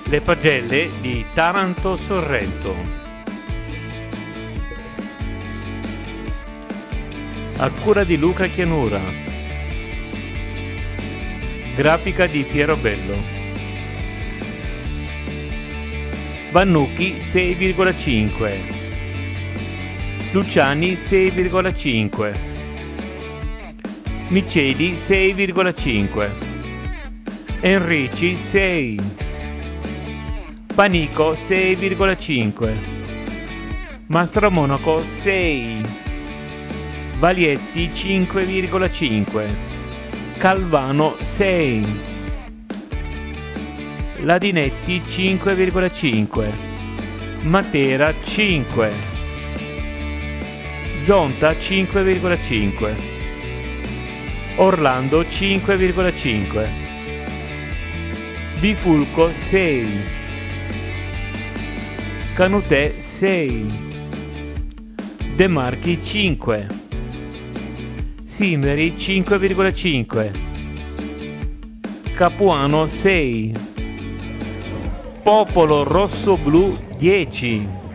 Le pagelle di Taranto Sorrento. A cura di Luca Chianura. Grafica di Piero Bello. Vannucchi 6,5. Luciani 6,5. Miceli 6,5. Enrici 6. Panico 6,5. Mastromonaco 6. Valietti 5,5. Calvano 6. Ladinetti 5,5. Matera 5. Zonta 5,5. Orlando 5,5. Bifulco 6. Canutè 6. De Marchi 5. Simeri 5,5. Capuano 6. Popolo Rosso Blu 10.